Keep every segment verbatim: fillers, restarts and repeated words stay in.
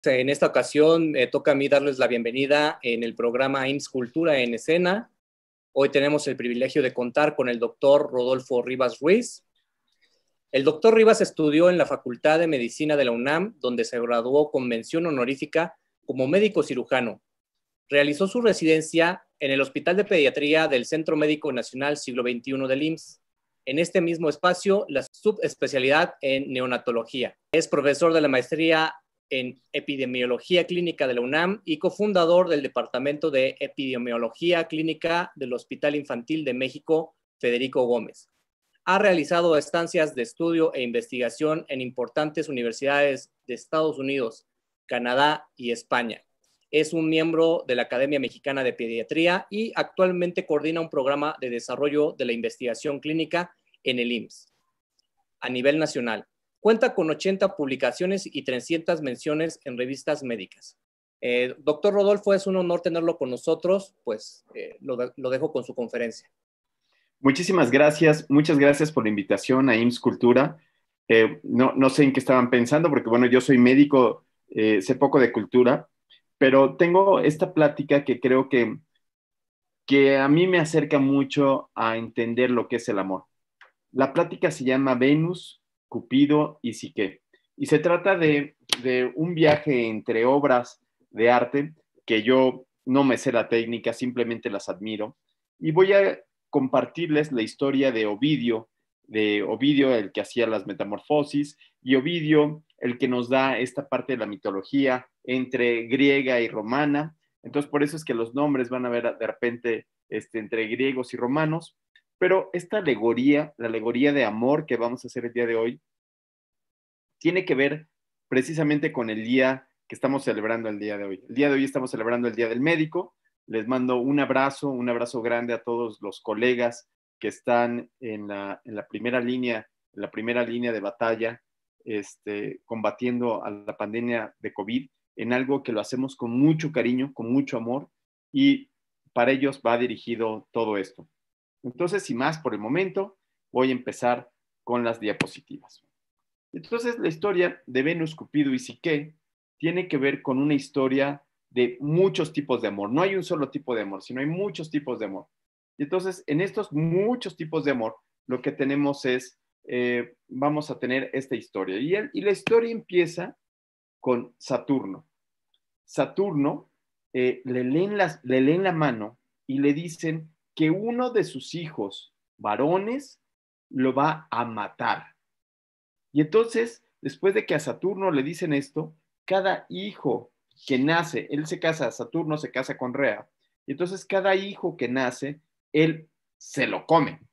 En esta ocasión me toca a mí darles la bienvenida en el programa I M S S Cultura en Escena. Hoy tenemos el privilegio de contar con el doctor Rodolfo Rivas Ruiz. El doctor Rivas estudió en la Facultad de Medicina de la UNAM, donde se graduó con mención honorífica como médico cirujano. Realizó su residencia en el Hospital de Pediatría del Centro Médico Nacional Siglo veintiuno del I M S S. En este mismo espacio, la subespecialidad en neonatología. Es profesor de la maestría en Epidemiología Clínica de la UNAM y cofundador del Departamento de Epidemiología Clínica del Hospital Infantil de México, Federico Gómez. Ha realizado estancias de estudio e investigación en importantes universidades de Estados Unidos, Canadá y España. Es un miembro de la Academia Mexicana de Pediatría y actualmente coordina un programa de desarrollo de la investigación clínica en el I M S S a nivel nacional. Cuenta con ochenta publicaciones y trescientas menciones en revistas médicas. Eh, doctor Rodolfo, es un honor tenerlo con nosotros, pues eh, lo, de, lo dejo con su conferencia. Muchísimas gracias, muchas gracias por la invitación a I M S S Cultura. Eh, no, no sé en qué estaban pensando, porque bueno, yo soy médico, eh, sé poco de cultura, pero tengo esta plática que creo que, que a mí me acerca mucho a entender lo que es el amor. La plática se llama Venus, Cupido y Psique. Y se trata de, de un viaje entre obras de arte que yo no me sé la técnica, simplemente las admiro. Y voy a compartirles la historia de Ovidio, de Ovidio, el que hacía las metamorfosis, y Ovidio, el que nos da esta parte de la mitología entre griega y romana. Entonces, por eso es que los nombres van a ver de repente este, entre griegos y romanos. Pero esta alegoría, la alegoría de amor que vamos a hacer el día de hoy, tiene que ver precisamente con el día que estamos celebrando el día de hoy. El día de hoy estamos celebrando el Día del Médico. Les mando un abrazo, un abrazo grande a todos los colegas que están en la, en la primera línea, en la primera línea de batalla, este, combatiendo a la pandemia de COVID, en algo que lo hacemos con mucho cariño, con mucho amor, y para ellos va dirigido todo esto. Entonces, sin más por el momento, voy a empezar con las diapositivas. Entonces, la historia de Venus, Cupido y Psique tiene que ver con una historia de muchos tipos de amor. No hay un solo tipo de amor, sino hay muchos tipos de amor. Y entonces, en estos muchos tipos de amor, lo que tenemos es, eh, vamos a tener esta historia. Y, el, y la historia empieza con Saturno. Saturno eh, le, leen las, le leen la mano y le dicen que uno de sus hijos varones lo va a matar. Y entonces, después de que a Saturno le dicen esto, cada hijo que nace, él se casa, Saturno se casa con Rea, y entonces cada hijo que nace, él se lo come.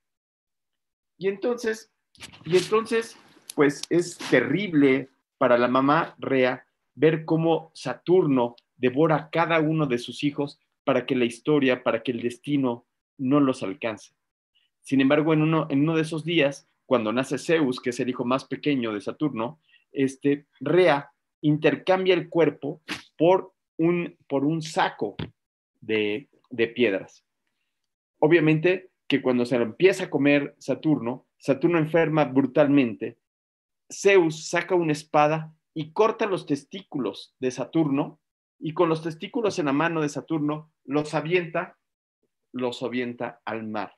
Y entonces, y entonces, pues es terrible para la mamá Rea ver cómo Saturno devora a cada uno de sus hijos para que la historia, para que el destino no los alcance. Sin embargo, en uno, en uno de esos días, cuando nace Zeus, que es el hijo más pequeño de Saturno, este, Rea intercambia el cuerpo por un, por un saco de, de piedras. Obviamente que cuando se lo empieza a comer Saturno, Saturno enferma brutalmente. Zeus saca una espada y corta los testículos de Saturno, y con los testículos en la mano de Saturno los avienta, los avienta al mar.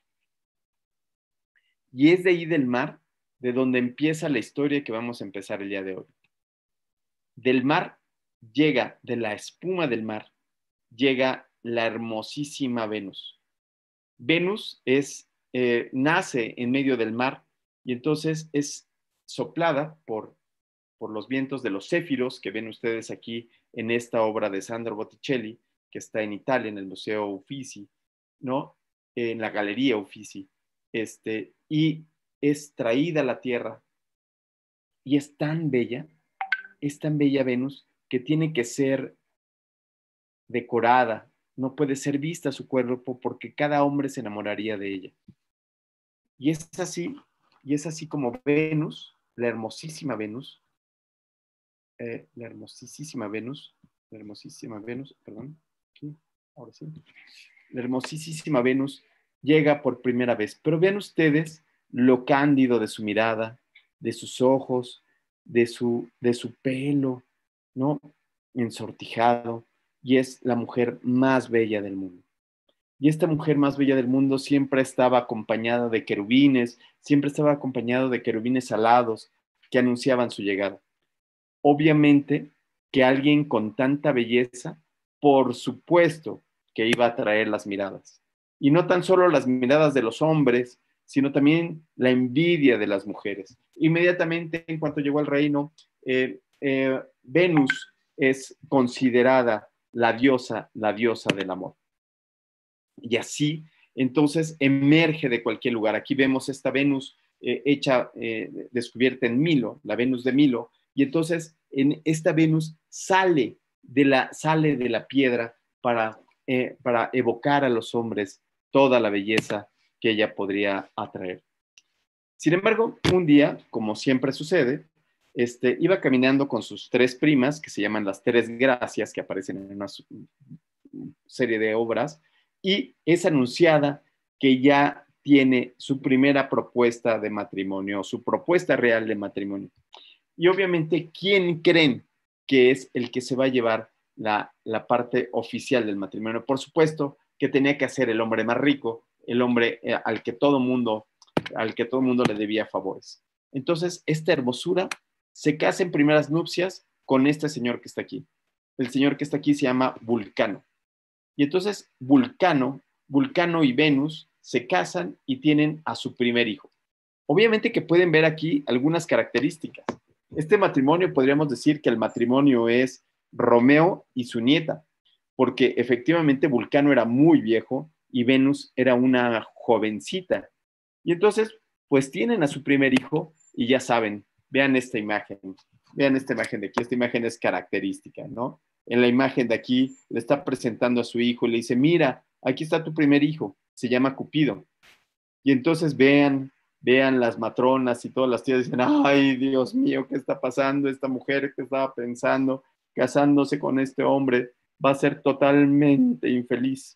Y es de ahí del mar de donde empieza la historia que vamos a empezar el día de hoy. Del mar llega, de la espuma del mar, llega la hermosísima Venus. Venus es, eh, nace en medio del mar y entonces es soplada por, por los vientos de los céfiros que ven ustedes aquí en esta obra de Sandro Botticelli, que está en Italia, en el Museo Uffizi, ¿no? En la Galería Uffizi. Este, y es traída a la Tierra y es tan bella, es tan bella Venus que tiene que ser decorada, no puede ser vista su cuerpo porque cada hombre se enamoraría de ella. Y es así, y es así como Venus, la hermosísima Venus, eh, la hermosísima Venus, la hermosísima Venus, perdón, aquí, ahora sí, la hermosísima Venus llega por primera vez. Pero vean ustedes lo cándido de su mirada, de sus ojos, de su, de su pelo, ¿no? ensortijado, y es la mujer más bella del mundo. Y esta mujer más bella del mundo siempre estaba acompañada de querubines, siempre estaba acompañada de querubines alados que anunciaban su llegada. Obviamente que alguien con tanta belleza, por supuesto que iba a atraer las miradas. Y no tan solo las miradas de los hombres, sino también la envidia de las mujeres. Inmediatamente, en cuanto llegó al reino, eh, eh, Venus es considerada la diosa, la diosa del amor. Y así, entonces, emerge de cualquier lugar. Aquí vemos esta Venus eh, hecha, eh, descubierta en Milo, la Venus de Milo, y entonces en esta Venus sale de la, sale de la piedra para, eh, para evocar a los hombres toda la belleza que ella podría atraer. Sin embargo, un día, como siempre sucede, este, iba caminando con sus tres primas, que se llaman las Tres Gracias, que aparecen en una serie de obras, y es anunciada que ya tiene su primera propuesta de matrimonio, su propuesta real de matrimonio. Y obviamente, ¿quién creen que es el que se va a llevar la, la parte oficial del matrimonio? Por supuesto que tenía que ser el hombre más rico, el hombre eh, al que todo mundo, al que todo mundo le debía favores. Entonces, esta hermosura se casa en primeras nupcias con este señor que está aquí. El señor que está aquí se llama Vulcano. Y entonces Vulcano, Vulcano y Venus se casan y tienen a su primer hijo. Obviamente que pueden ver aquí algunas características. Este matrimonio, podríamos decir que el matrimonio es Romeo y su nieta, porque efectivamente Vulcano era muy viejo y Venus era una jovencita. Y entonces, pues tienen a su primer hijo y ya saben, vean esta imagen, vean esta imagen de aquí, esta imagen es característica, ¿no? En la imagen de aquí le está presentando a su hijo y le dice, mira, aquí está tu primer hijo, se llama Cupido. Y entonces vean, vean las matronas y todas las tías dicen, ay, Dios mío, ¿qué está pasando? Esta mujer que estaba pensando, casándose con este hombre, va a ser totalmente infeliz.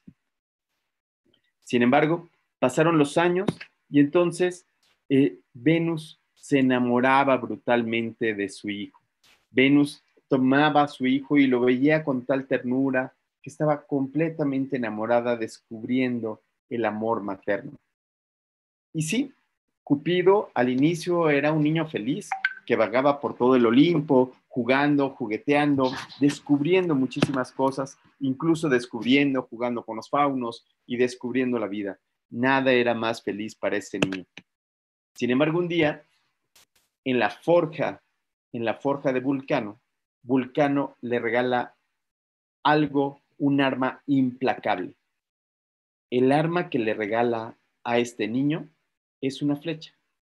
Sin embargo, pasaron los años y entonces eh, Venus se enamoraba brutalmente de su hijo. Venus tomaba a su hijo y lo veía con tal ternura que estaba completamente enamorada, descubriendo el amor materno. Y sí, Cupido al inicio era un niño feliz que vagaba por todo el Olimpo, jugando, jugueteando, descubriendo muchísimas cosas, incluso descubriendo, jugando con los faunos y descubriendo la vida. Nada era más feliz para ese niño. Sin embargo, un día, en la forja, en la forja de Vulcano, Vulcano le regala algo, un arma implacable. El arma que le regala a este niño es una flecha.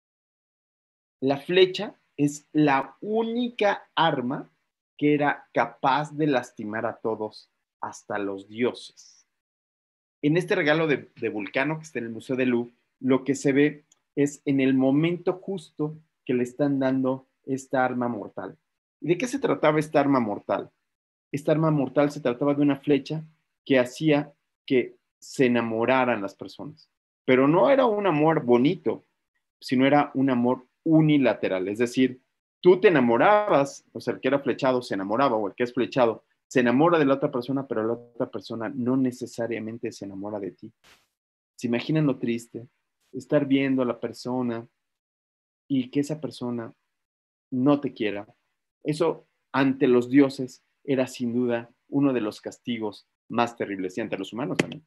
La flecha es la única arma que era capaz de lastimar a todos, hasta los dioses. En este regalo de, de Vulcano, que está en el Museo del Louvre, lo que se ve es en el momento justo que le están dando esta arma mortal. ¿Y de qué se trataba esta arma mortal? Esta arma mortal se trataba de una flecha que hacía que se enamoraran las personas. Pero no era un amor bonito, sino era un amor unilateral. Es decir, tú te enamorabas, o sea, el que era flechado se enamoraba, o el que es flechado se enamora de la otra persona, pero la otra persona no necesariamente se enamora de ti. ¿Se imaginan lo triste? Estar viendo a la persona y que esa persona no te quiera. Eso ante los dioses era sin duda uno de los castigos más terribles y ante los humanos también.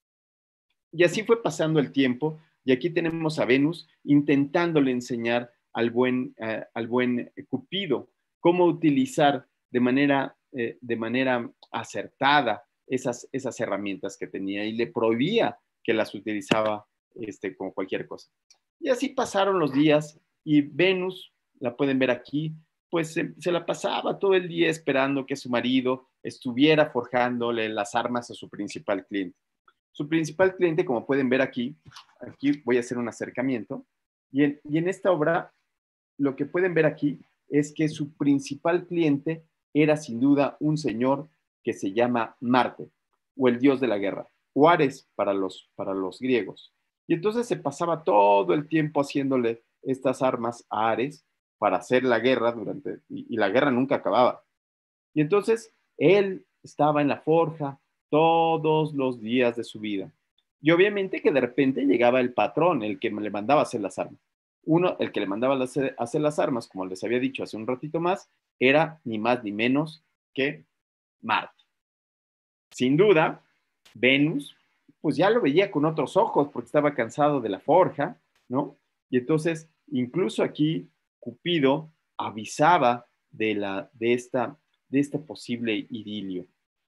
Y así fue pasando el tiempo y aquí tenemos a Venus intentándole enseñar al buen, uh, al buen Cupido cómo utilizar de manera, eh, de manera acertada esas, esas herramientas que tenía y le prohibía que las utilizaba este, como cualquier cosa. Y así pasaron los días y Venus, la pueden ver aquí, pues se, se la pasaba todo el día esperando que su marido estuviera forjándole las armas a su principal cliente. Su principal cliente, como pueden ver aquí, aquí voy a hacer un acercamiento, y en, y en esta obra lo que pueden ver aquí es que su principal cliente era sin duda un señor que se llama Marte, o el dios de la guerra, o Ares para los, para los griegos. Y entonces se pasaba todo el tiempo haciéndole estas armas a Ares para hacer la guerra durante, y, y la guerra nunca acababa. Y entonces Él estaba en la forja todos los días de su vida. Y obviamente que de repente llegaba el patrón, el que le mandaba hacer las armas. Uno, el que le mandaba hacer, hacer las armas, como les había dicho hace un ratito más, era ni más ni menos que Marte. Sin duda, Venus, pues ya lo veía con otros ojos porque estaba cansado de la forja, ¿no? Y entonces, incluso aquí, Cupido avisaba de, la, de, esta, de este posible idilio.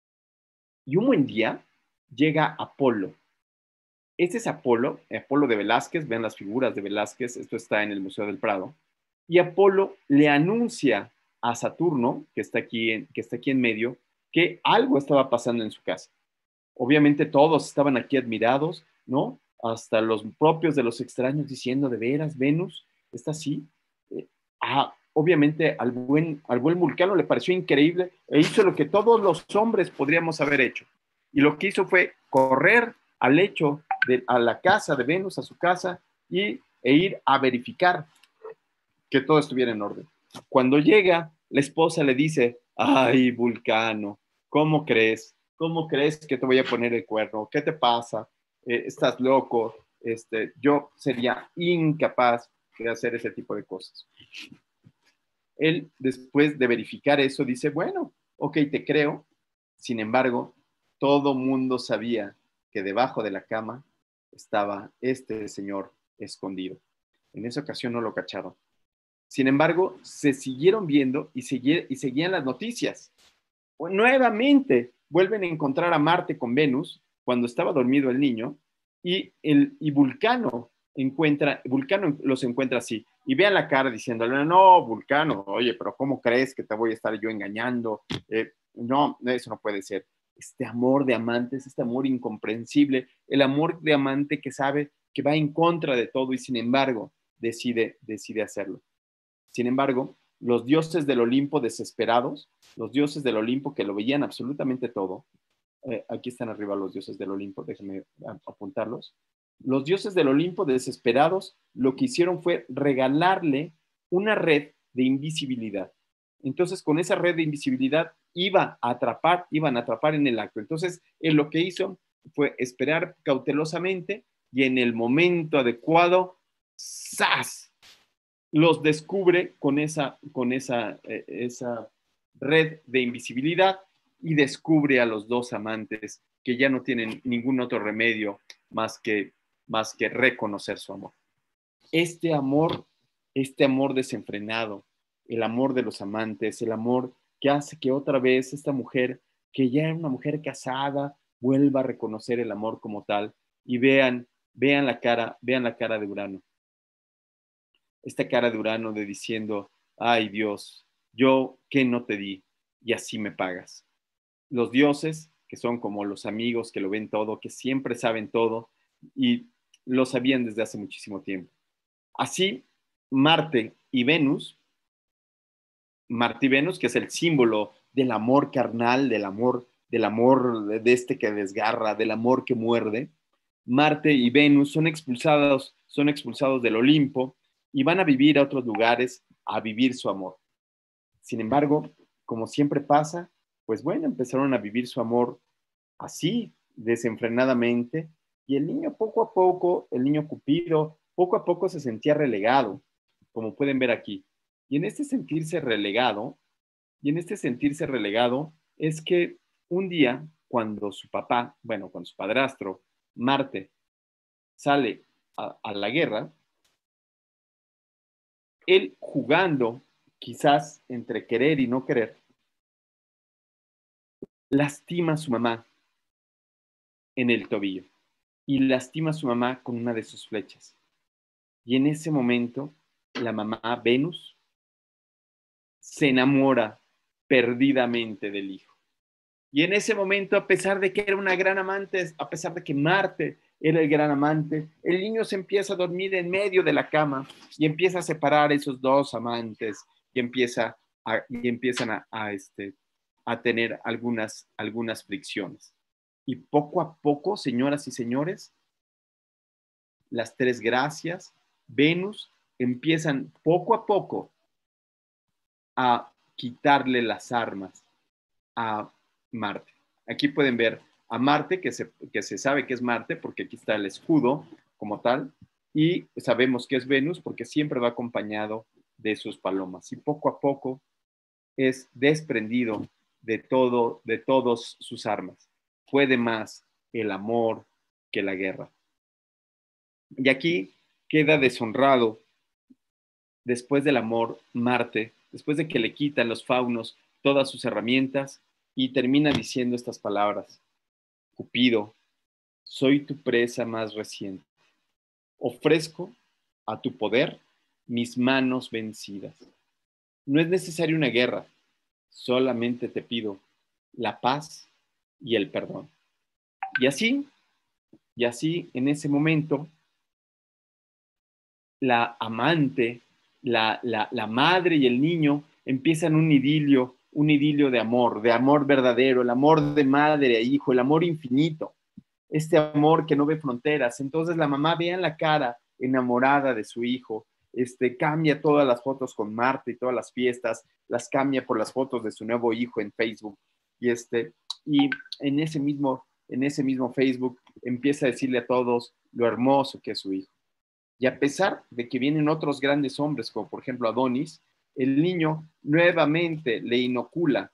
Y un buen día llega Apolo. Este es Apolo, Apolo de Velázquez, vean las figuras de Velázquez, esto está en el Museo del Prado. Y Apolo le anuncia a Saturno, que está aquí en, que está aquí en medio, que algo estaba pasando en su casa. Obviamente todos estaban aquí admirados, ¿no? Hasta los propios de los extraños diciendo, ¿de veras, Venus está así? Eh, ah, obviamente al buen, al buen Vulcano le pareció increíble e hizo lo que todos los hombres podríamos haber hecho. Y lo que hizo fue correr al lecho, de, a la casa de Venus, a su casa, y, e ir a verificar que todo estuviera en orden. Cuando llega, la esposa le dice, ay, Vulcano, ¿cómo crees? ¿Cómo crees que te voy a poner el cuerno? ¿Qué te pasa? Eh, ¿Estás loco? Este, yo sería incapaz de hacer ese tipo de cosas. Él, después de verificar eso, dice, bueno, ok, te creo. Sin embargo, todo mundo sabía que debajo de la cama estaba este señor escondido. En esa ocasión no lo cacharon. Sin embargo, se siguieron viendo y, segui y seguían las noticias. Nuevamente vuelven a encontrar a Marte con Venus cuando estaba dormido el niño y, el, y Vulcano, encuentra, Vulcano los encuentra así. Y vean la cara diciéndole, no, Vulcano, oye, pero ¿cómo crees que te voy a estar yo engañando? Eh, no, eso no puede ser. Este amor de amantes, este amor incomprensible, el amor de amante que sabe que va en contra de todo y sin embargo decide, decide hacerlo. Sin embargo, los dioses del Olimpo desesperados, los dioses del Olimpo que lo veían absolutamente todo, eh, aquí están arriba los dioses del Olimpo, déjenme apuntarlos, los dioses del Olimpo desesperados lo que hicieron fue regalarle una red de invisibilidad. Entonces, con esa red de invisibilidad iba a atrapar, iban a atrapar en el acto. Entonces, él lo que hizo fue esperar cautelosamente y en el momento adecuado, ¡zas!, los descubre con esa, con esa, eh, esa red de invisibilidad y descubre a los dos amantes que ya no tienen ningún otro remedio más que, más que reconocer su amor. Este amor, este amor desenfrenado, el amor de los amantes, el amor que hace que otra vez esta mujer, que ya era una mujer casada, vuelva a reconocer el amor como tal y vean, vean la cara, vean la cara de Urano. Esta cara de Urano de diciendo, ay Dios, yo qué no te di y así me pagas. Los dioses, que son como los amigos que lo ven todo, que siempre saben todo y lo sabían desde hace muchísimo tiempo. Así, Marte y Venus, Marte y Venus, que es el símbolo del amor carnal, del amor, del amor de este que desgarra, del amor que muerde, Marte y Venus son expulsados, son expulsados del Olimpo y van a vivir a otros lugares a vivir su amor. Sin embargo, como siempre pasa, pues bueno, empezaron a vivir su amor así, desenfrenadamente, y el niño poco a poco, el niño Cupido, poco a poco se sentía relegado, como pueden ver aquí. Y en este sentirse relegado, y en este sentirse relegado, es que un día, cuando su papá, bueno, cuando su padrastro, Marte, sale a, a la guerra, él jugando, quizás entre querer y no querer, lastima a su mamá en el tobillo y lastima a su mamá con una de sus flechas. Y en ese momento, la mamá Venus se enamora perdidamente del hijo. Y en ese momento, a pesar de que era una gran amante, a pesar de que Marte era el gran amante, el niño se empieza a dormir en medio de la cama y empieza a separar esos dos amantes y, empieza a, y empiezan a, a, este, a tener algunas, algunas fricciones. Y poco a poco, señoras y señores, las tres gracias, Venus, empiezan poco a poco a quitarle las armas a Marte. Aquí pueden ver a Marte, que se, que se sabe que es Marte, porque aquí está el escudo como tal, y sabemos que es Venus porque siempre va acompañado de sus palomas, y poco a poco es desprendido de todo, de todas sus armas. Puede más el amor que la guerra. Y aquí queda deshonrado, después del amor, Marte, después de que le quitan los faunos todas sus herramientas, y termina diciendo estas palabras: Cupido, soy tu presa más reciente. Ofrezco a tu poder mis manos vencidas. No es necesaria una guerra, solamente te pido la paz y el perdón. Y así, y así, en ese momento, la amante, la, la, la madre y el niño empiezan un idilio, un idilio de amor, de amor verdadero, el amor de madre a hijo, el amor infinito, este amor que no ve fronteras. Entonces la mamá, vean la cara enamorada de su hijo, este, cambia todas las fotos con Marta y todas las fiestas, las cambia por las fotos de su nuevo hijo en Facebook. Y, este, y en, ese mismo, en ese mismo Facebook empieza a decirle a todos lo hermoso que es su hijo. Y a pesar de que vienen otros grandes hombres, como por ejemplo Adonis, el niño nuevamente le inocula,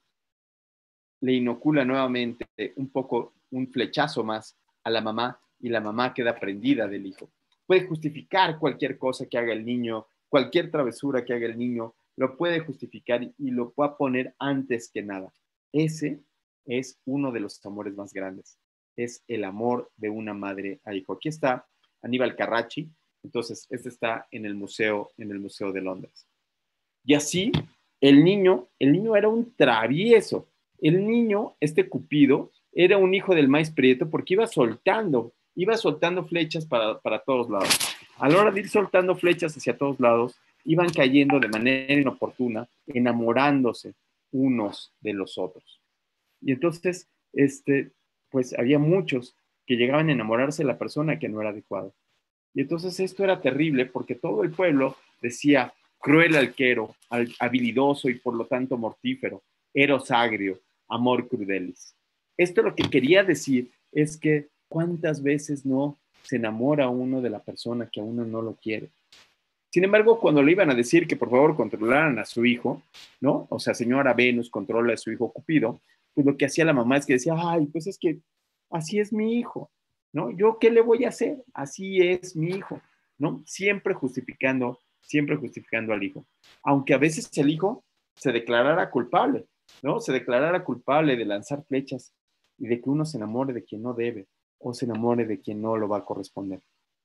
le inocula nuevamente un poco, un flechazo más a la mamá, y la mamá queda prendida del hijo. Puede justificar cualquier cosa que haga el niño, cualquier travesura que haga el niño, lo puede justificar y lo puede poner antes que nada. Ese es uno de los amores más grandes. Es el amor de una madre a hijo. Aquí está Aníbal Carracci. Entonces, este está en el museo, en el Museo de Londres. Y así, el niño, el niño era un travieso. El niño, este Cupido, era un hijo del maíz prieto porque iba soltando, iba soltando flechas para, para todos lados. A la hora de ir soltando flechas hacia todos lados, iban cayendo de manera inoportuna, enamorándose unos de los otros. Y entonces, este, pues había muchos que llegaban a enamorarse de la persona que no era adecuada. Y entonces esto era terrible porque todo el pueblo decía: cruel arquero, habilidoso y por lo tanto mortífero, eros agrio, amor crudelis. Esto lo que quería decir es que cuántas veces no se enamora uno de la persona que a uno no lo quiere. Sin embargo, cuando le iban a decir que por favor controlaran a su hijo, ¿no? O sea, señora Venus controla a su hijo Cupido, pues lo que hacía la mamá es que decía: ay, pues es que así es mi hijo, ¿no? ¿Yo qué le voy a hacer? Así es mi hijo, ¿no? Siempre justificando, siempre justificando al hijo. Aunque a veces el hijo se declarara culpable, ¿no? Se declarara culpable de lanzar flechas y de que uno se enamore de quien no debe o se enamore de quien no lo va a corresponder.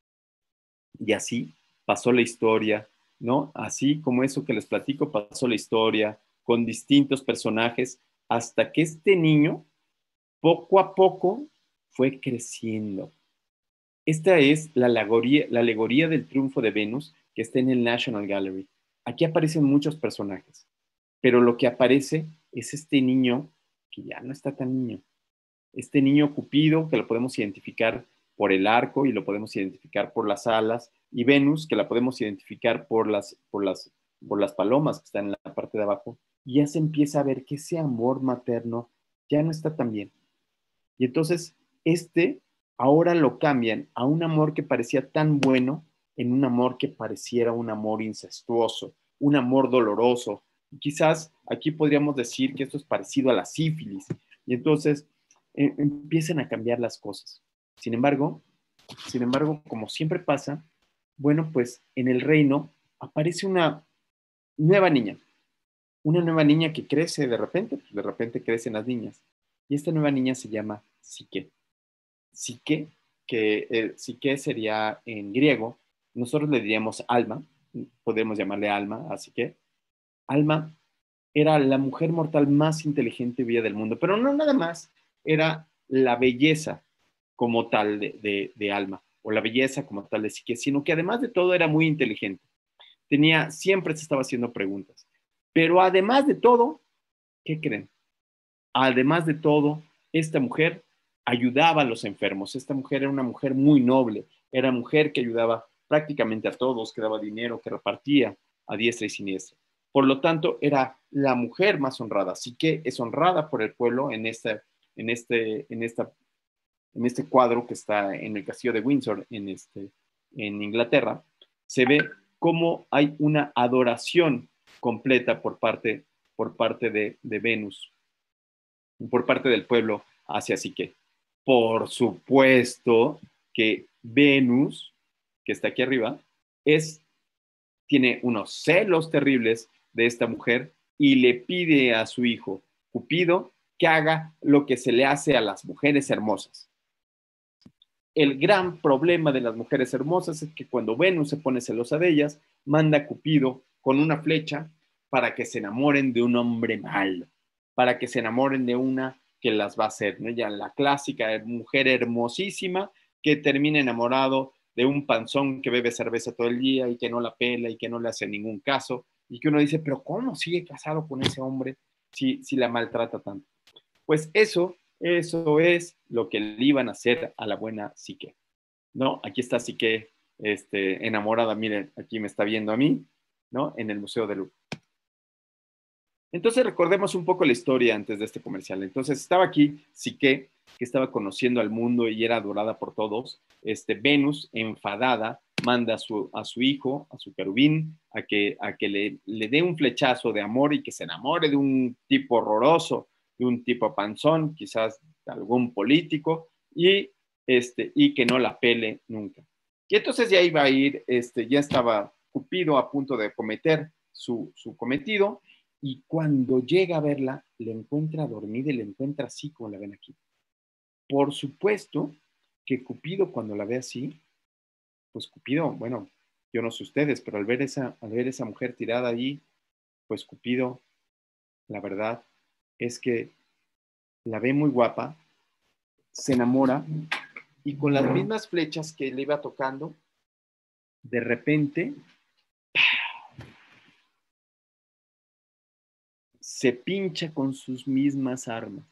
Y así pasó la historia, ¿no? Así como eso que les platico, pasó la historia con distintos personajes hasta que este niño, poco a poco, fue creciendo. Esta es la alegoría, la alegoría del triunfo de Venus que está en el National Gallery. Aquí aparecen muchos personajes, pero lo que aparece es este niño que ya no está tan niño. Este niño Cupido, que lo podemos identificar por el arco y lo podemos identificar por las alas, y Venus, que la podemos identificar por las, por las, por las palomas que están en la parte de abajo, y ya se empieza a ver que ese amor materno ya no está tan bien. Y entonces, este ahora lo cambian a un amor que parecía tan bueno en un amor que pareciera un amor incestuoso, un amor doloroso. Y quizás aquí podríamos decir que esto es parecido a la sífilis. Y entonces eh, empiezan a cambiar las cosas. Sin embargo, sin embargo, como siempre pasa, bueno, pues en el reino aparece una nueva niña, una nueva niña que crece de repente, pues de repente crecen las niñas. Y esta nueva niña se llama Psique. Psique, que eh, Psique sería en griego, nosotros le diríamos alma, podemos llamarle alma, así que Alma era la mujer mortal más inteligente y bella del mundo, pero no nada más era la belleza como tal de, de, de Alma, o la belleza como tal de Psique, sino que además de todo era muy inteligente. Tenía, siempre se estaba haciendo preguntas. Pero además de todo, ¿qué creen? Además de todo, esta mujer ayudaba a los enfermos. Esta mujer era una mujer muy noble, era mujer que ayudaba prácticamente a todos, que daba dinero, que repartía a diestra y siniestra. Por lo tanto, era la mujer más honrada. Psique es honrada por el pueblo en, esta, en, este, en, esta, en este cuadro que está en el castillo de Windsor, en, este, en Inglaterra. Se ve cómo hay una adoración completa por parte, por parte de, de Venus, por parte del pueblo hacia Psique. Por supuesto que Venus, que está aquí arriba, es, tiene unos celos terribles de esta mujer y le pide a su hijo, Cupido, que haga lo que se le hace a las mujeres hermosas. El gran problema de las mujeres hermosas es que cuando Venus se pone celosa de ellas, manda a Cupido con una flecha para que se enamoren de un hombre malo, para que se enamoren de una que las va a hacer, ¿no? Ya la clásica mujer hermosísima que termina enamorado de un panzón que bebe cerveza todo el día y que no la pela y que no le hace ningún caso, y que uno dice, pero ¿cómo sigue casado con ese hombre si, si la maltrata tanto? Pues eso, eso es lo que le iban a hacer a la buena Psique, ¿no? Aquí está Psique este, enamorada, miren, aquí me está viendo a mí, ¿no? En el Museo del Louvre. Entonces recordemos un poco la historia antes de este comercial. Entonces estaba aquí Psique, que estaba conociendo al mundo y era adorada por todos. Este, Venus, enfadada, manda a su, a su hijo, a su querubín, a que, a que le, le dé un flechazo de amor y que se enamore de un tipo horroroso, de un tipo panzón, quizás de algún político, y, este, y que no la pele nunca. Y entonces ya iba a ir, este, ya estaba Cupido a punto de cometer su, su cometido, y cuando llega a verla, le encuentra dormida y le encuentra así como la ven aquí. Por supuesto que Cupido cuando la ve así, pues Cupido, bueno, yo no sé ustedes, pero al ver esa, al ver esa mujer tirada ahí, pues Cupido, la verdad es que la ve muy guapa, se enamora y con las mismas flechas que le iba tocando, de repente se pincha con sus mismas armas.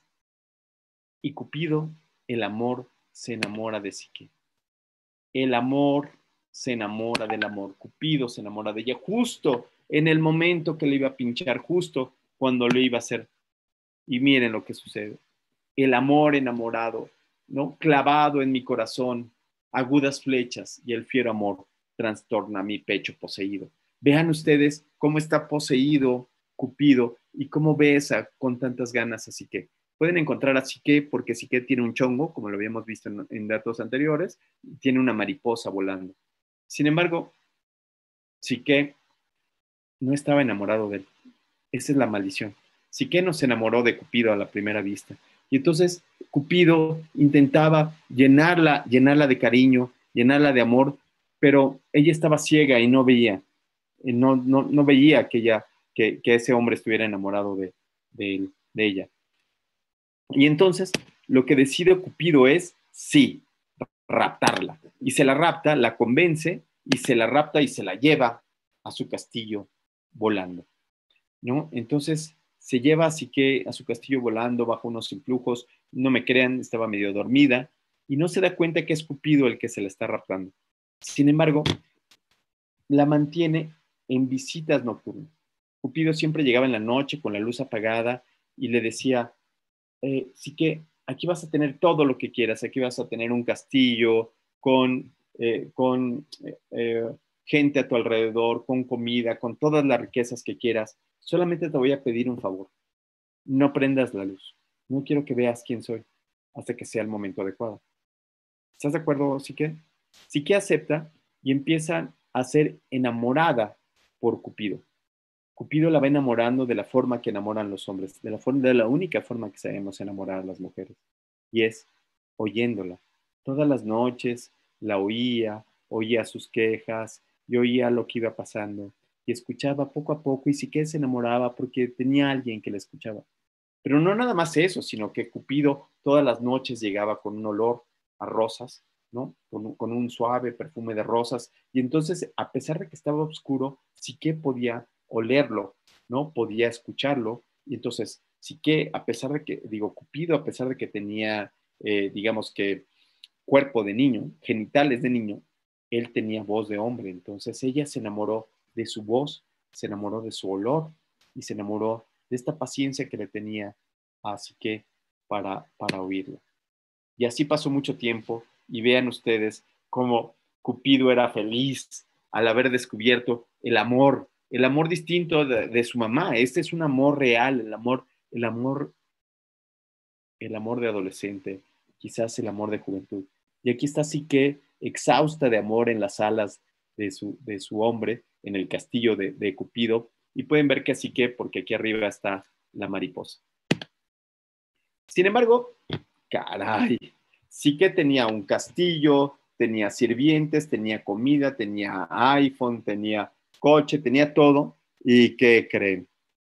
Y Cupido, el amor, se enamora de Psique. El amor se enamora del amor. Cupido se enamora de ella justo en el momento que le iba a pinchar, justo cuando lo iba a hacer. Y miren lo que sucede. El amor enamorado, ¿no? Clavado en mi corazón, agudas flechas y el fiero amor trastorna mi pecho poseído. Vean ustedes cómo está poseído Cupido y cómo besa con tantas ganas a Psique. Pueden encontrar a Psique porque Psique tiene un chongo, como lo habíamos visto en, en datos anteriores, y tiene una mariposa volando. Sin embargo, Psique no estaba enamorado de él. Esa es la maldición. Psique no se enamoró de Cupido a la primera vista. Y entonces Cupido intentaba llenarla, llenarla de cariño, llenarla de amor, pero ella estaba ciega y no veía, no, no, no veía que, ella, que, que ese hombre estuviera enamorado de, de, de ella. Y entonces lo que decide Cupido es, sí, raptarla. Y se la rapta, la convence, y se la rapta y se la lleva a su castillo volando, ¿no? Entonces se lleva así que a su castillo volando bajo unos influjos, no me crean, estaba medio dormida, y no se da cuenta que es Cupido el que se la está raptando. Sin embargo, la mantiene en visitas nocturnas. Cupido siempre llegaba en la noche con la luz apagada y le decía, eh, sí que aquí vas a tener todo lo que quieras, aquí vas a tener un castillo con, eh, con eh, eh, gente a tu alrededor, con comida, con todas las riquezas que quieras. Solamente te voy a pedir un favor, no prendas la luz, no quiero que veas quién soy hasta que sea el momento adecuado. ¿Estás de acuerdo, Psique? Psique acepta y empieza a ser enamorada por Cupido. Cupido la va enamorando de la forma que enamoran los hombres, de la, forma, de la única forma que sabemos enamorar a las mujeres, y es oyéndola. Todas las noches la oía, oía sus quejas, y oía lo que iba pasando, y escuchaba poco a poco, y sí que se enamoraba porque tenía alguien que la escuchaba. Pero no nada más eso, sino que Cupido todas las noches llegaba con un olor a rosas, ¿no? Con un, con un suave perfume de rosas, y entonces, a pesar de que estaba oscuro, sí que podía olerlo, ¿no? Podía escucharlo, y entonces sí que, a pesar de que, digo, Cupido, a pesar de que tenía, eh, digamos que, cuerpo de niño, genitales de niño, él tenía voz de hombre, entonces ella se enamoró de su voz se enamoró de su olor y se enamoró de esta paciencia que le tenía a Psique para, para oírla. Y así pasó mucho tiempo y vean ustedes cómo Cupido era feliz al haber descubierto el amor, el amor distinto de, de su mamá. Este es un amor real, el amor, el amor, el amor de adolescente, quizás el amor de juventud. Y aquí está Psique, exhausta de amor en las alas de su, de su hombre, en el castillo de, de Cupido. Y pueden ver que Psique, porque aquí arriba está la mariposa. Sin embargo, caray, Psique tenía un castillo, tenía sirvientes, tenía comida, tenía iPhone, tenía coche, tenía todo. ¿Y qué creen?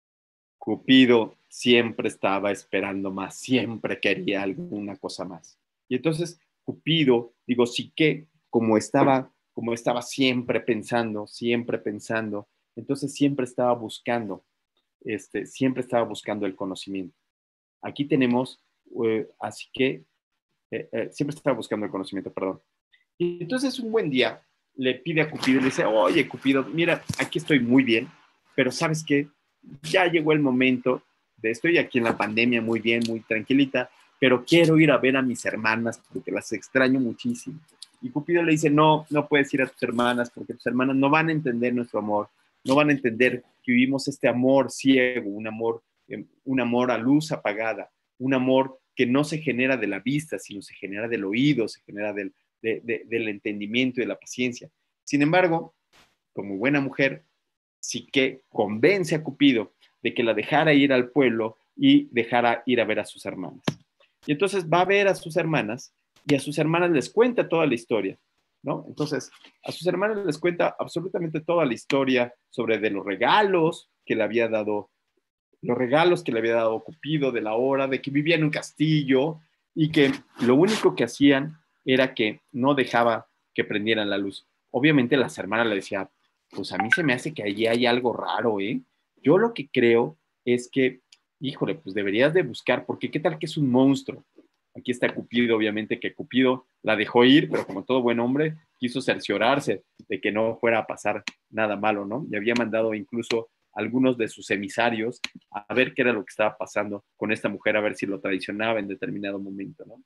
Cupido siempre estaba esperando más, siempre quería alguna cosa más. Y entonces Cupido, digo, Psique, como estaba, como estaba siempre pensando, siempre pensando, entonces siempre estaba buscando, este, siempre estaba buscando el conocimiento. Aquí tenemos, eh, así que eh, eh, siempre estaba buscando el conocimiento, perdón. Y entonces un buen día le pide a Cupido y le dice, oye Cupido, mira, aquí estoy muy bien, pero ¿sabes qué? Ya llegó el momento de, estoy aquí en la pandemia muy bien, muy tranquilita, pero quiero ir a ver a mis hermanas porque las extraño muchísimo. Y Cupido le dice, no, no puedes ir a tus hermanas porque tus hermanas no van a entender nuestro amor, no van a entender que vivimos este amor ciego, un amor, eh, un amor a luz apagada, un amor que no se genera de la vista, sino se genera del oído, se genera del, de, de, del entendimiento y de la paciencia. Sin embargo, como buena mujer, Psique convence a Cupido de que la dejara ir al pueblo y dejara ir a ver a sus hermanas. Y entonces va a ver a sus hermanas y a sus hermanas les cuenta toda la historia, ¿no? Entonces, a sus hermanas les cuenta absolutamente toda la historia sobre de los regalos que le había dado, los regalos que le había dado Cupido, de la hora, de que vivía en un castillo y que lo único que hacían era que no dejaba que prendieran la luz. Obviamente las hermanas le decían, pues a mí se me hace que allí hay algo raro, ¿eh? Yo lo que creo es que, híjole, pues deberías de buscar, porque qué tal que es un monstruo. Aquí está Cupido, obviamente que Cupido la dejó ir, pero como todo buen hombre, quiso cerciorarse de que no fuera a pasar nada malo, ¿no? Y había mandado incluso a algunos de sus emisarios a ver qué era lo que estaba pasando con esta mujer, a ver si lo traicionaba en determinado momento, ¿no?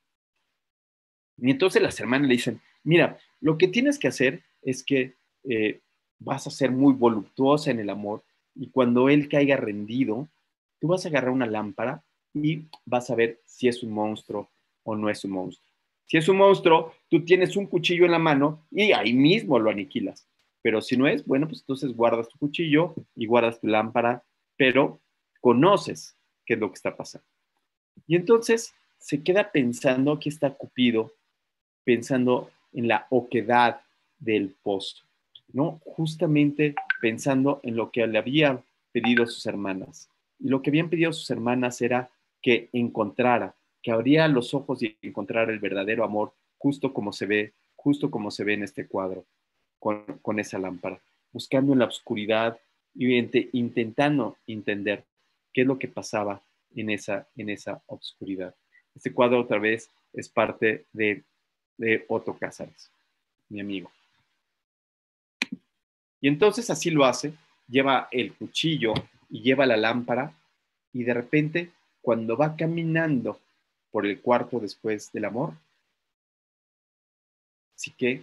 Y entonces las hermanas le dicen, mira, lo que tienes que hacer es que eh, vas a ser muy voluptuosa en el amor y cuando él caiga rendido, tú vas a agarrar una lámpara y vas a ver si es un monstruo o no es un monstruo. Si es un monstruo, tú tienes un cuchillo en la mano y ahí mismo lo aniquilas. Pero si no es, bueno, pues entonces guardas tu cuchillo y guardas tu lámpara, pero conoces qué es lo que está pasando. Y entonces se queda pensando, aquí está Cupido, pensando en la oquedad del pozo, ¿no? Justamente pensando en lo que le habían pedido sus hermanas. Y lo que habían pedido sus hermanas era que encontrara, que abriera los ojos y encontrara el verdadero amor, justo como se ve, justo como se ve en este cuadro, con, con esa lámpara, buscando en la oscuridad y intentando entender qué es lo que pasaba en esa, en esa oscuridad. Este cuadro otra vez es parte de de Otto Cázares, mi amigo. Y entonces así lo hace, lleva el cuchillo y lleva la lámpara y de repente cuando va caminando por el cuarto después del amor, sí que,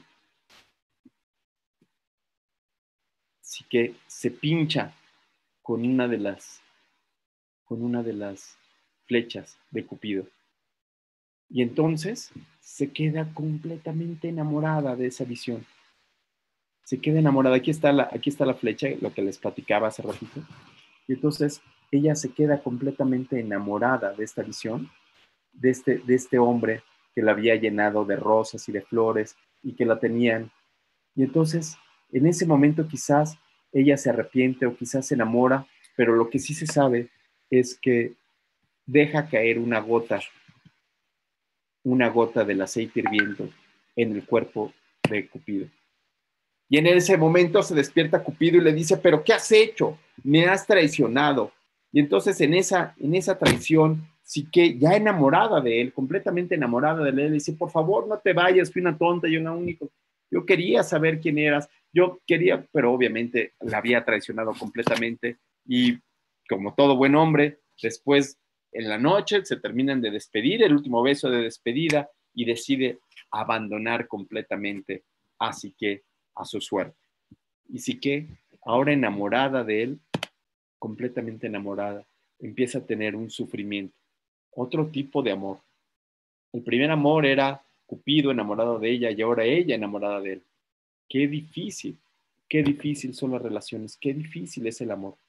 sí que se pincha con una de las, con una de las flechas de Cupido. Y entonces se queda completamente enamorada de esa visión. Se queda enamorada. Aquí está la, aquí está la flecha, lo que les platicaba hace ratito. Y entonces ella se queda completamente enamorada de esta visión, de este, de este hombre que la había llenado de rosas y de flores y que la tenían. Y entonces, en ese momento quizás ella se arrepiente o quizás se enamora, pero lo que sí se sabe es que deja caer una gota, una gota del aceite hirviendo en el cuerpo de Cupido. Y en ese momento se despierta Cupido y le dice, pero ¿qué has hecho? Me has traicionado. Y entonces en esa, en esa traición, sí que ya enamorada de él, completamente enamorada de él, le dice, por favor, no te vayas, fui una tonta, yo una única, yo quería saber quién eras, Yo quería, pero obviamente la había traicionado completamente y como todo buen hombre, después en la noche se terminan de despedir, el último beso de despedida y decide abandonar completamente a Psique a su suerte. Y Psique, ahora enamorada de él, completamente enamorada, empieza a tener un sufrimiento, otro tipo de amor. El primer amor era Cupido enamorado de ella y ahora ella enamorada de él. Qué difícil, qué difícil son las relaciones, qué difícil es el amor.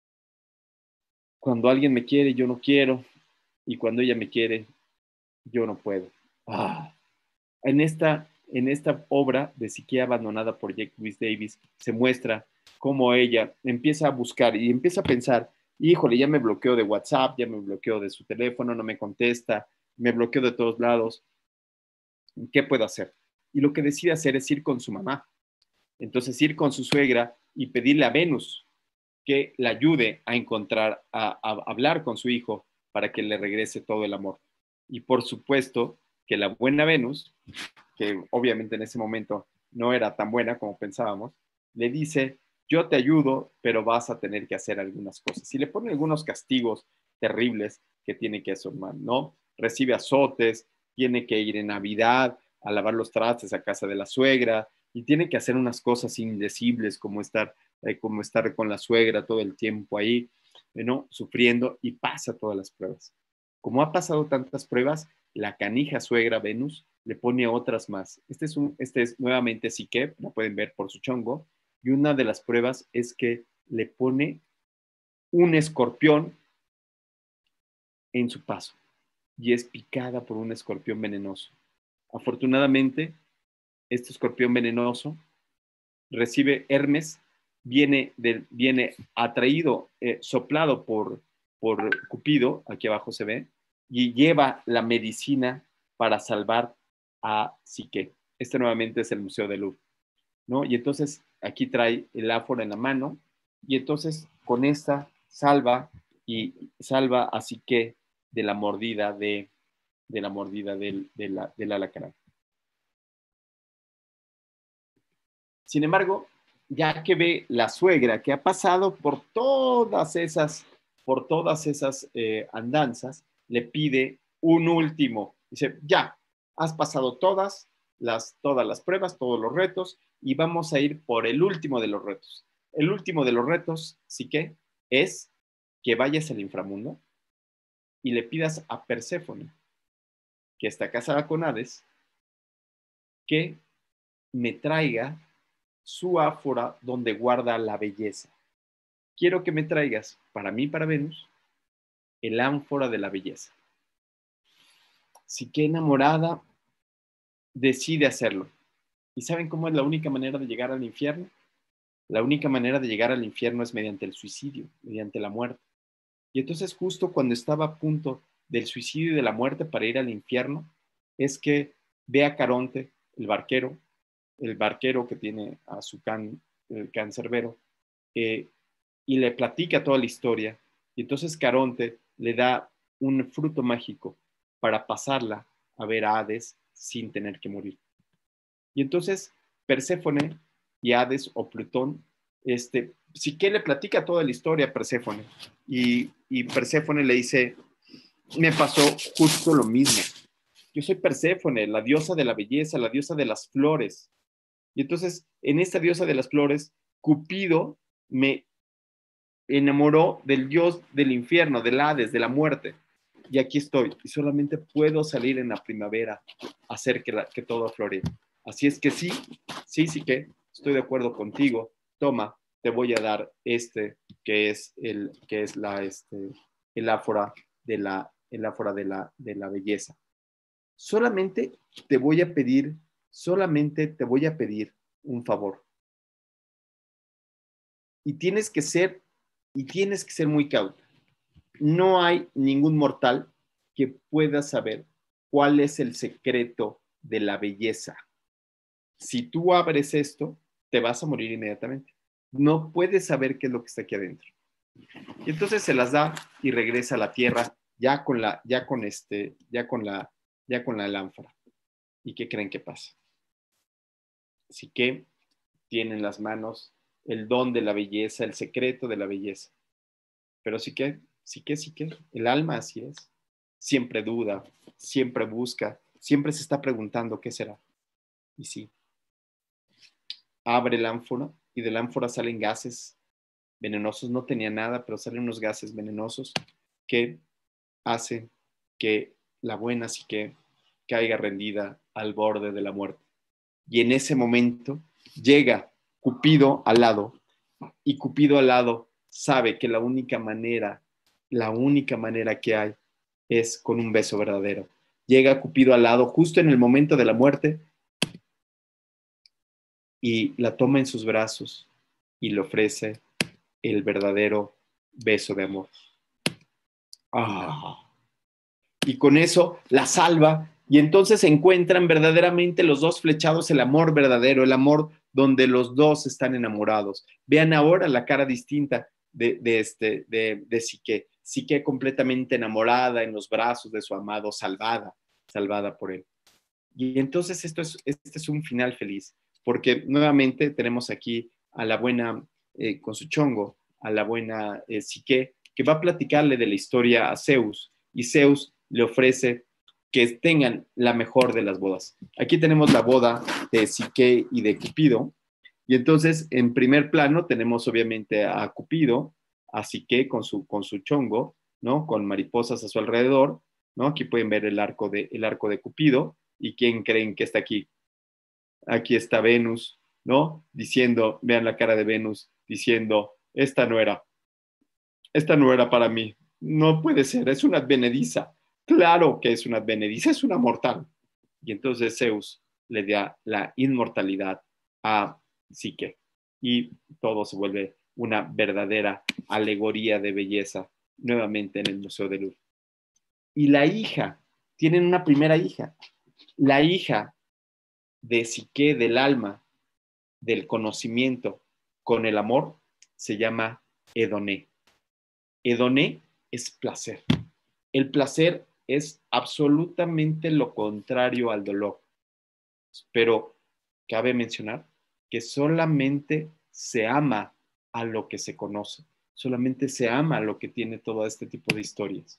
Cuando alguien me quiere, yo no quiero, y cuando ella me quiere, yo no puedo. Ah. En, esta, en esta obra de Psique abandonada por Jake Louis Davis, se muestra cómo ella empieza a buscar y empieza a pensar, híjole, ya me bloqueó de WhatsApp, ya me bloqueó de su teléfono, no me contesta, me bloqueó de todos lados, ¿qué puedo hacer? Y lo que decide hacer es ir con su mamá. Entonces ir con su suegra y pedirle a Venus que la ayude a encontrar, a, a hablar con su hijo para que le regrese todo el amor. Y por supuesto que la buena Venus, que obviamente en ese momento no era tan buena como pensábamos, le dice, yo te ayudo, pero vas a tener que hacer algunas cosas. Y le pone algunos castigos terribles que tiene que hacer, ¿no? Recibe azotes, tiene que ir en Navidad a lavar los trastes a casa de la suegra y tiene que hacer unas cosas indecibles como estar, eh, como estar con la suegra todo el tiempo ahí, ¿no? Sufriendo y pasa todas las pruebas. Como ha pasado tantas pruebas, la canija suegra Venus le pone otras más. Este es, un, este es nuevamente Psique, la pueden ver por su chongo, y una de las pruebas es que le pone un escorpión en su paso y es picada por un escorpión venenoso. Afortunadamente, este escorpión venenoso recibe Hermes, viene, de, viene atraído, eh, soplado por, por Cupido, aquí abajo se ve, y lleva la medicina para salvar a Psique. Este nuevamente es el Museo del Louvre, ¿no? Y entonces aquí trae el áfora en la mano y entonces con esta salva y salva a Psique de la mordida de, de la mordida del, de la, del alacrán. Sin embargo, ya que ve la suegra que ha pasado por todas esas, por todas esas eh, andanzas, le pide un último. Dice, ya, has pasado todas las, todas las pruebas, todos los retos, y vamos a ir por el último de los retos. El último de los retos, sí que, es que vayas al inframundo y le pidas a Perséfone, que está casada con Hades, que me traiga su áfora donde guarda la belleza. Quiero que me traigas, para mí, para Venus, el ánfora de la belleza. Psique enamorada decide hacerlo. ¿Y saben cómo es la única manera de llegar al infierno? La única manera de llegar al infierno es mediante el suicidio, mediante la muerte. Y entonces justo cuando estaba a punto del suicidio y de la muerte para ir al infierno, es que ve a Caronte, el barquero, el barquero que tiene a su can, el cancerbero, eh, y le platica toda la historia. Y entonces Caronte le da un fruto mágico para pasarla a ver a Hades sin tener que morir. Y entonces Perséfone y Hades o Plutón, este, Psique le platica toda la historia a Perséfone y, y Perséfone le dice, me pasó justo lo mismo. Yo soy Perséfone, la diosa de la belleza, la diosa de las flores. Y entonces, en esta diosa de las flores, Cupido me enamoró del dios del infierno, del Hades, de la muerte. Y aquí estoy. Y solamente puedo salir en la primavera a hacer que, la, que todo florezca. Así es que sí, sí, sí que estoy de acuerdo contigo. Toma, te voy a dar este, que es el, que es la, este, el áfora de la, el áfora de la, de la belleza. Solamente te voy a pedir, solamente te voy a pedir un favor. Y tienes que ser, y tienes que ser muy cauta. No hay ningún mortal que pueda saber cuál es el secreto de la belleza. Si tú abres esto, te vas a morir inmediatamente. No puedes saber qué es lo que está aquí adentro. Y entonces se las da y regresa a la tierra ya con la, ya con este, ya con la, ya con la lámpara. ¿Y qué creen que pasa? Así que tiene en las manos el don de la belleza, el secreto de la belleza. Pero sí que, sí que, sí que, el alma así es. Siempre duda, siempre busca, siempre se está preguntando qué será. Y sí, abre el ánfora y del ánfora salen gases venenosos. No tenía nada, pero salen unos gases venenosos que hacen que la buena psique caiga rendida al borde de la muerte. Y en ese momento llega Cupido al lado, y Cupido al lado sabe que la única manera, la única manera que hay es con un beso verdadero. Llega Cupido al lado justo en el momento de la muerte y la toma en sus brazos y le ofrece el verdadero beso de amor. Ah. Y con eso la salva y entonces se encuentran verdaderamente los dos flechados, el amor verdadero, el amor donde los dos están enamorados. Vean ahora la cara distinta de, de, este, de, de Psique. Psique completamente enamorada en los brazos de su amado, salvada, salvada por él. Y entonces esto es, este es un final feliz, porque nuevamente tenemos aquí a la buena, eh, con su chongo, a la buena eh, Psique, que va a platicarle de la historia a Zeus, y Zeus le ofrece que tengan la mejor de las bodas. Aquí tenemos la boda de Psique y de Cupido, y entonces en primer plano tenemos obviamente a Cupido, a Psique con su, con su chongo, ¿no? Con mariposas a su alrededor, ¿no? Aquí pueden ver el arco de, el arco de Cupido. ¿Y quién creen que está aquí? Aquí está Venus, ¿no? Diciendo, vean la cara de Venus, diciendo, esta no era, esta no era para mí. No puede ser, es una advenediza. Claro que es una advenediza, es una mortal. Y entonces Zeus le da la inmortalidad a Psique y todo se vuelve una verdadera alegoría de belleza nuevamente en el Museo de Louvre. Y la hija, tienen una primera hija, la hija de Psique, del alma, del conocimiento con el amor, se llama Edoné. Edoné es placer. El placer es absolutamente lo contrario al dolor. Pero cabe mencionar que solamente se ama a lo que se conoce, solamente se ama a lo que tiene todo este tipo de historias.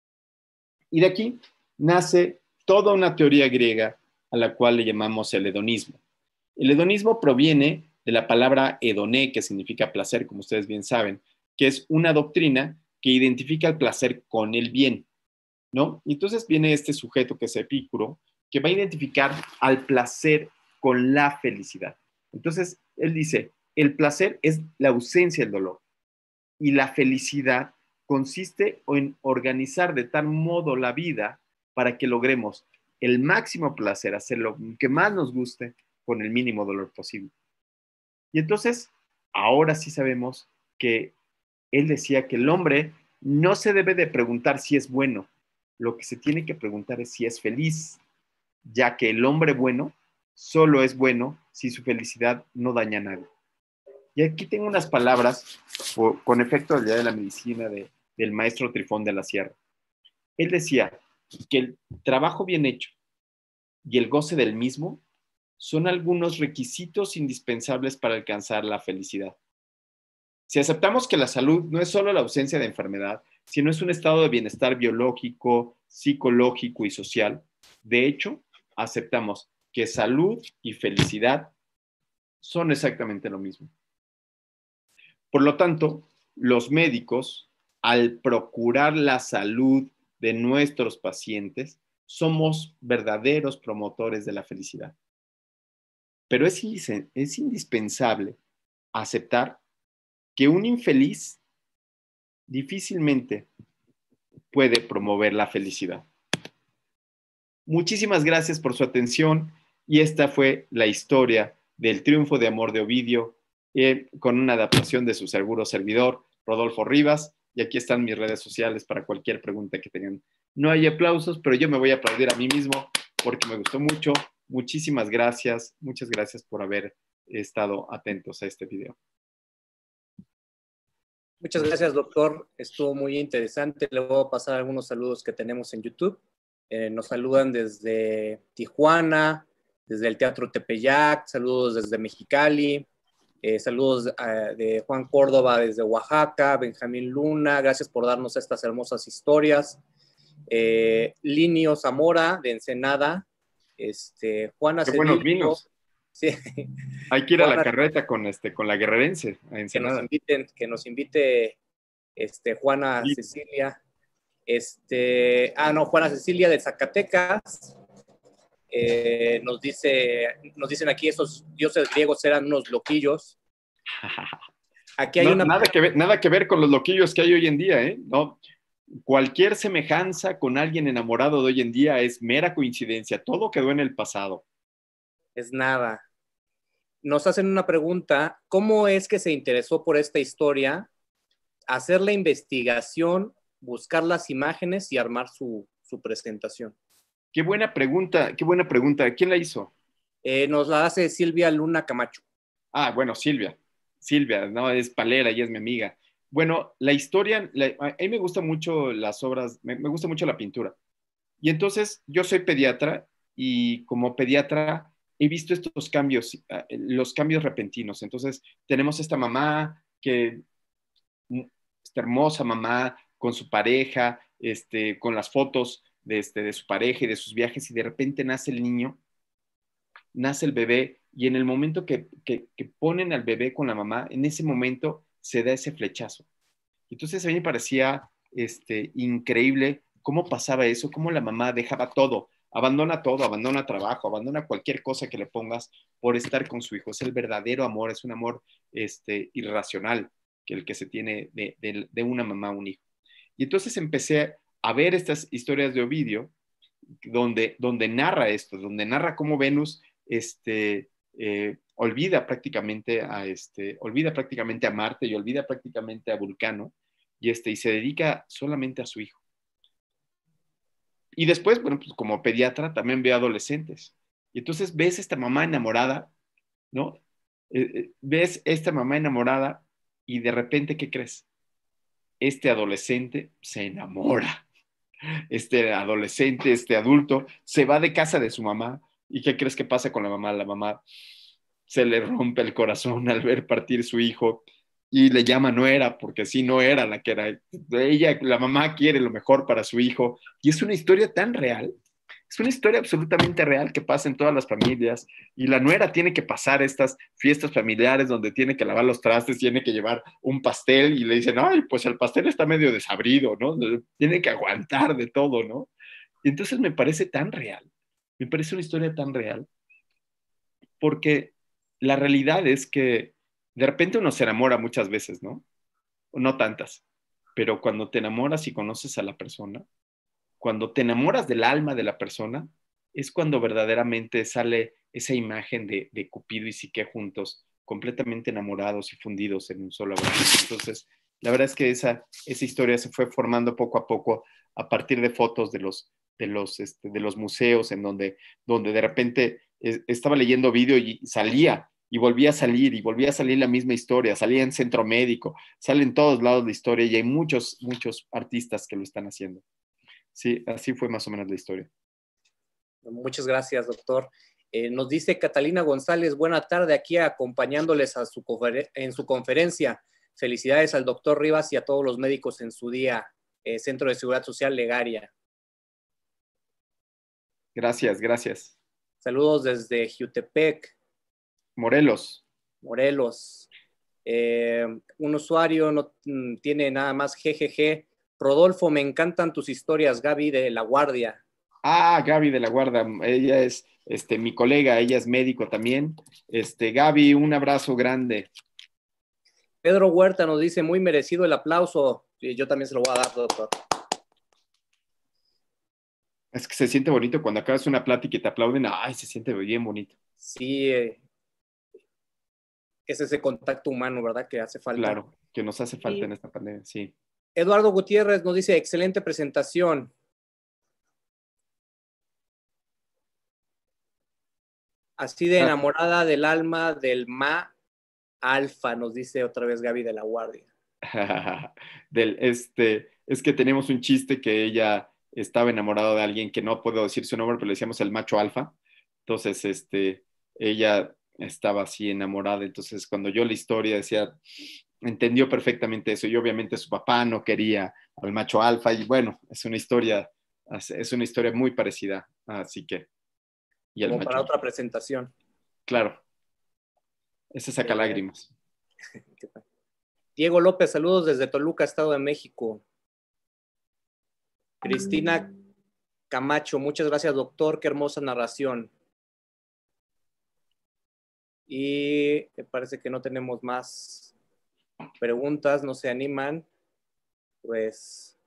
Y de aquí nace toda una teoría griega a la cual le llamamos el hedonismo. El hedonismo proviene de la palabra hedoné, que significa placer, como ustedes bien saben, que es una doctrina que identifica el placer con el bien, ¿no? Y entonces viene este sujeto que es Epicuro, que va a identificar al placer con la felicidad. Entonces, él dice, el placer es la ausencia del dolor y la felicidad consiste en organizar de tal modo la vida para que logremos el máximo placer, hacer lo que más nos guste con el mínimo dolor posible. Y entonces, ahora sí sabemos que él decía que el hombre no se debe de preguntar si es bueno, lo que se tiene que preguntar es si es feliz, ya que el hombre bueno solo es bueno si su felicidad no daña a nadie. Y aquí tengo unas palabras por, con efecto del Día de la Medicina de, del maestro Trifón de la Sierra. Él decía que el trabajo bien hecho y el goce del mismo son algunos requisitos indispensables para alcanzar la felicidad. Si aceptamos que la salud no es solo la ausencia de enfermedad, sino es un estado de bienestar biológico, psicológico y social, de hecho, aceptamos que salud y felicidad son exactamente lo mismo. Por lo tanto, los médicos, al procurar la salud de nuestros pacientes, somos verdaderos promotores de la felicidad. Pero es, es indispensable aceptar que un infeliz difícilmente puede promover la felicidad. Muchísimas gracias por su atención y esta fue la historia del triunfo de amor de Ovidio eh, con una adaptación de su seguro servidor, Rodolfo Rivas, y aquí están mis redes sociales para cualquier pregunta que tengan. No hay aplausos, pero yo me voy a aplaudir a mí mismo porque me gustó mucho. Muchísimas gracias, muchas gracias por haber estado atentos a este video. Muchas gracias, doctor. Estuvo muy interesante. Le voy a pasar algunos saludos que tenemos en YouTube. Eh, nos saludan desde Tijuana, desde el Teatro Tepeyac, saludos desde Mexicali, Eh, saludos uh, de Juan Córdoba desde Oaxaca, Benjamín Luna, gracias por darnos estas hermosas historias. Eh, Linio Zamora de Ensenada, este, Juana Qué buenos Cedillo, vinos. sí, Hay que ir a la Juana, carreta con, este, con la guerrerense, a que nos Ensenada. inviten, que nos invite este, Juana Sí. Cecilia, este, ah, no, Juana Cecilia de Zacatecas, eh, nos, dice, nos dicen aquí, esos dioses griegos eran unos loquillos. Aquí hay No, una... nada, que ver, nada que ver con los loquillos que hay hoy en día, ¿eh? No, cualquier semejanza con alguien enamorado de hoy en día es mera coincidencia. Todo quedó en el pasado. Es nada. Nos hacen una pregunta, ¿cómo es que se interesó por esta historia? Hacer la investigación, buscar las imágenes y armar su, su presentación. Qué buena pregunta, qué buena pregunta. ¿Quién la hizo? Eh, nos la hace Silvia Luna Camacho. Ah, bueno, Silvia. Silvia, no, es palera y es mi amiga. Bueno, la historia, la, a mí me gustan mucho las obras, me, me gusta mucho la pintura. Y entonces yo soy pediatra y como pediatra he visto estos cambios, eh, los cambios repentinos. Entonces tenemos esta mamá que, esta hermosa mamá con su pareja, este, con las fotos de, este, de su pareja y de sus viajes y de repente nace el niño, nace el bebé y en el momento que, que, que ponen al bebé con la mamá, en ese momento se da ese flechazo. Entonces a mí me parecía este, increíble cómo pasaba eso, cómo la mamá dejaba todo, abandona todo, abandona trabajo, abandona cualquier cosa que le pongas por estar con su hijo. Es el verdadero amor, es un amor este, irracional que el que se tiene de, de, de una mamá a un hijo. Y entonces empecé a ver estas historias de Ovidio, donde, donde narra esto, donde narra cómo Venus este, eh, olvida prácticamente a este, olvida prácticamente a Marte y olvida prácticamente a Vulcano y, este, y se dedica solamente a su hijo. Y después, bueno, pues como pediatra también ve adolescentes. Y entonces ves esta mamá enamorada, ¿no? Eh, eh, ves esta mamá enamorada y de repente, ¿qué crees? Este adolescente se enamora. Este adolescente, este adulto, se va de casa de su mamá. ¿Y qué crees que pasa con la mamá? La mamá se le rompe el corazón al ver partir su hijo y le llama nuera, porque sí, no era la que era. Ella, la mamá quiere lo mejor para su hijo. Y es una historia tan real. Es una historia absolutamente real que pasa en todas las familias y la nuera tiene que pasar estas fiestas familiares donde tiene que lavar los trastes, tiene que llevar un pastel y le dicen, ay, pues el pastel está medio desabrido, ¿no? Tiene que aguantar de todo, ¿no? Y entonces me parece tan real, me parece una historia tan real, porque la realidad es que de repente uno se enamora muchas veces, ¿no? No tantas, pero cuando te enamoras y conoces a la persona, cuando te enamoras del alma de la persona, es cuando verdaderamente sale esa imagen de, de Cupido y Psique juntos, completamente enamorados y fundidos en un solo abrazo. Entonces, la verdad es que esa, esa historia se fue formando poco a poco a partir de fotos de los, de los, este, de los museos, en donde, donde de repente eh, estaba leyendo vídeo y salía, y volvía a salir, y volvía a salir la misma historia, salía en Centro Médico, sale en todos lados la historia, y hay muchos, muchos artistas que lo están haciendo. Sí, así fue más o menos la historia. Muchas gracias, doctor. Eh, nos dice Catalina González, buena tarde, aquí acompañándoles a su en su conferencia. Felicidades al doctor Rivas y a todos los médicos en su día, eh, Centro de Seguridad Social Legaria. Gracias, gracias. Saludos desde Jutepec. Morelos. Morelos. Eh, un usuario no tiene nada más jejeje. Rodolfo, me encantan tus historias, Gaby de La Guardia. Ah, Gaby de La Guardia, ella es este, mi colega, ella es médico también. Este, Gaby, un abrazo grande. Pedro Huerta nos dice, muy merecido el aplauso. Sí, yo también se lo voy a dar, doctor. Es que se siente bonito cuando acabas una plática y te aplauden. Ay, se siente bien bonito. Sí, eh, es ese contacto humano, ¿verdad? Que hace falta. Claro, que nos hace falta y en esta pandemia, sí. Eduardo Gutiérrez nos dice, excelente presentación. Así de enamorada del alma del Ma Alfa, nos dice otra vez Gaby de La Guardia. Del, este, es que tenemos un chiste que ella estaba enamorada de alguien que no puedo decir su nombre, pero le decíamos el macho alfa. Entonces, este, ella estaba así enamorada. Entonces, cuando yo la historia decía, entendió perfectamente eso. Y obviamente su papá no quería al macho alfa. Y bueno, es una historia, es una historia muy parecida. Así que, y el Como macho para alfa. otra presentación. Claro, ese saca Eh, lágrimas. Diego López, saludos desde Toluca, Estado de México. Cristina Camacho, muchas gracias, doctor. Qué hermosa narración. Y me parece que no tenemos más preguntas, no se animan. Pues,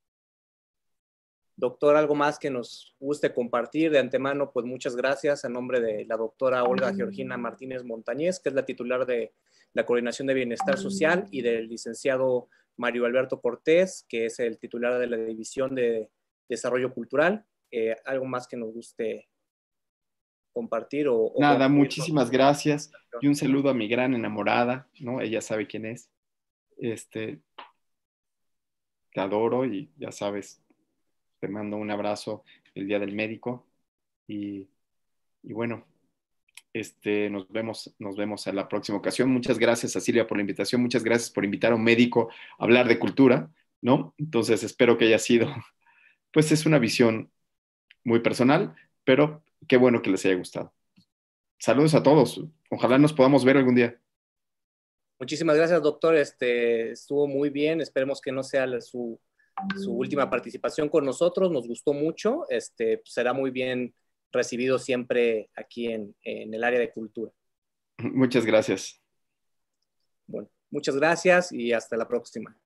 doctor, algo más que nos guste compartir de antemano, pues muchas gracias a nombre de la doctora Olga Georgina Martínez Montañez, que es la titular de la Coordinación de Bienestar Social, y del licenciado Mario Alberto Cortés, que es el titular de la División de Desarrollo Cultural. Eh, algo más que nos guste compartir o, o Nada, concluir con muchísimas gracias y un saludo a mi gran enamorada, ¿no? Ella sabe quién es. Este, te adoro y ya sabes, te mando un abrazo el día del médico y, y bueno, este, nos vemos, nos vemos en la próxima ocasión. Muchas gracias a Silvia por la invitación, muchas gracias por invitar a un médico a hablar de cultura, ¿no? Entonces espero que haya sido, pues es una visión muy personal, pero qué bueno que les haya gustado. Saludos a todos, ojalá nos podamos ver algún día. Muchísimas gracias, doctor. Este, estuvo muy bien. Esperemos que no sea la, su, su, última participación con nosotros. Nos gustó mucho. Este, pues, será muy bien recibido siempre aquí en, en el área de cultura. Muchas gracias. Bueno, muchas gracias y hasta la próxima.